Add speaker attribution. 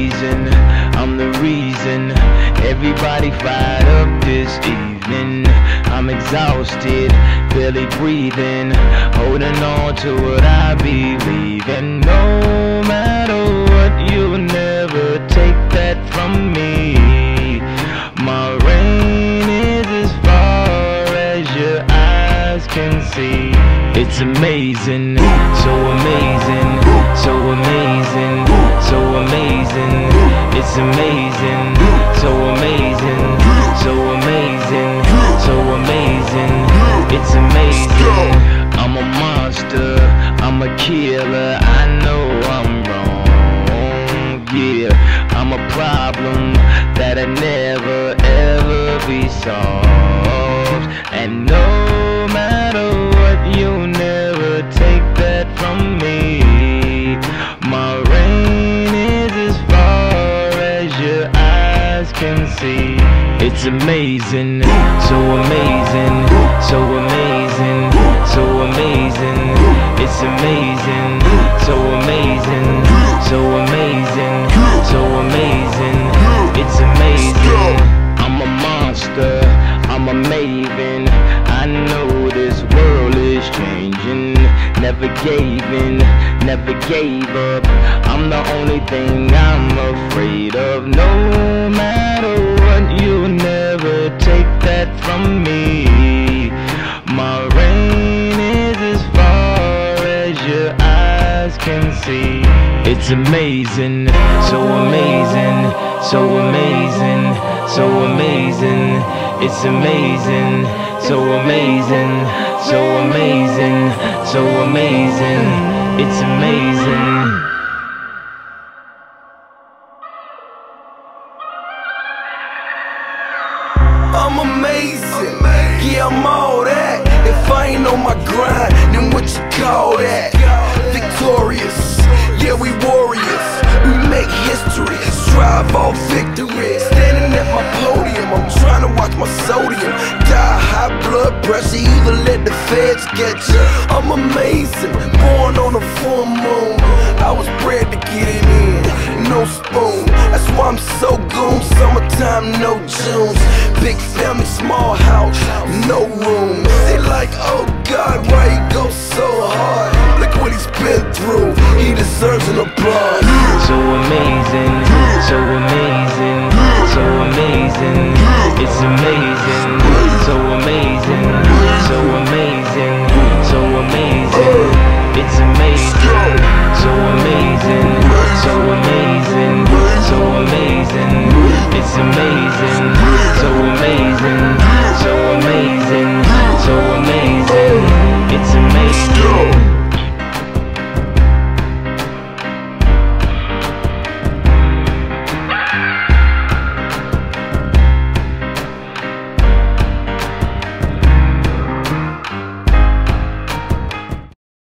Speaker 1: amazing. I'm the reason everybody fired up this evening. I'm exhausted, barely breathing, holding on to what I believe in. No matter what, you'll never take that from me. My reign is as far as your eyes can see. It's amazing, so amazing, so amazing, so amazing. It's amazing, so amazing, so amazing, so amazing. It's amazing. I'm a monster, I'm a killer. I know I'm wrong, yeah. I'm a problem that'll never ever be solved. And no matter what, you'll never take that from me. My reign is as far as your eyes can see. It's amazing, so amazing, so amazing, so amazing. It's amazing, so amazing, so amazing, so amazing. It's amazing. I'm a monster, I'm a maven. I know this world is changing. Never gave in, never gave up. I'm the only thing I'm afraid of. No matter what, you'll never take that from me. My reign is as far as your eyes can see. It's amazing, so amazing, so amazing, so amazing. It's amazing, so amazing, so amazing, so amazing. It's amazing.
Speaker 2: I'm amazing, yeah, I'm all that. If I ain't on my grind, then what you call that? Victorious, yeah, we warriors. We make history, strive for victory. Standing at my podium, I'm trying to watch my sodium. Die high blood pressure, either let the feds get you. I'm amazing, born on a full moon. I was bred to get it in, no spoon. That's why I'm so goon, summertime, no Junes. Big family, small house, no room. They like, oh God, why he go so hard? Look what he's been through, he deserves an applause.
Speaker 1: So amazing, so amazing, so amazing. It's amazing.